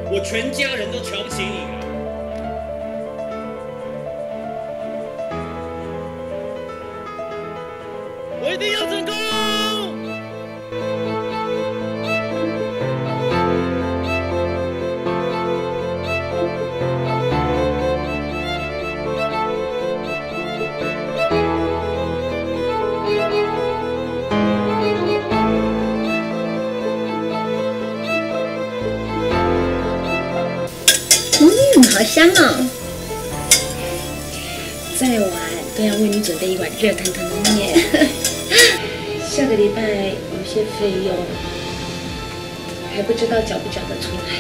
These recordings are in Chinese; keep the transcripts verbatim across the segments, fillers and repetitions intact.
我全家人都瞧不起你啊！我一定要成功！ 嗯，好香哦！再晚都要为你准备一碗热腾腾的面。下个礼拜有些费用，还不知道缴不缴得出来。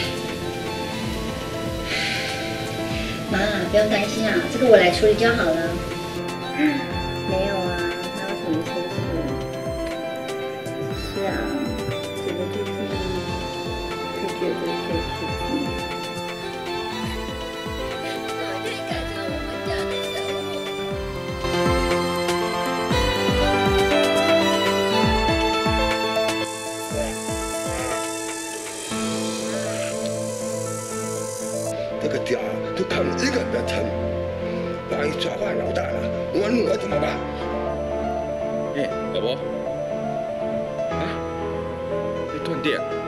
妈，不用担心啊，这个我来处理就好了。没有啊，哪有什么缺事？是啊，姐姐最近在觉得一些事情。 这个家就靠你一个人在撑，万一抓坏老大了，我女儿怎么办？ 哎，老婆，啊，被断电。